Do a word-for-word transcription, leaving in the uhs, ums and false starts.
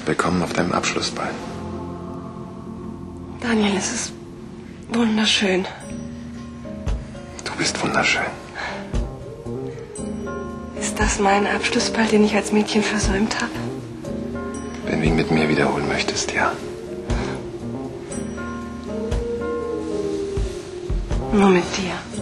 Willkommen auf deinem Abschlussball. Daniel, es ist wunderschön. Du bist wunderschön. Ist das mein Abschlussball, den ich als Mädchen versäumt habe? Wenn du ihn mit mir wiederholen möchtest, ja. Nur mit dir.